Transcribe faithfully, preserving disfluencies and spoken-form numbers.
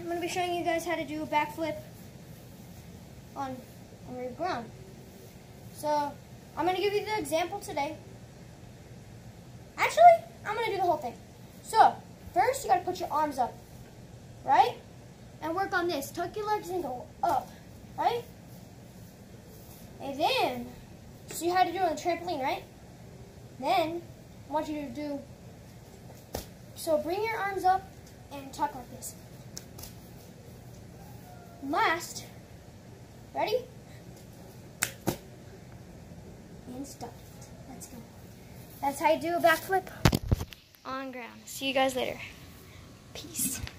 I'm going to be showing you guys how to do a backflip on, on the ground. So, I'm going to give you the example today. Actually, I'm going to do the whole thing. So, first you got to put your arms up, right? And work on this. Tuck your legs and go up, right? And then, see how to do it on the trampoline, right? Then, I want you to do, so bring your arms up and tuck like this. Last, ready? And stop it. Let's go. That's how you do a backflip on ground. See you guys later. Peace.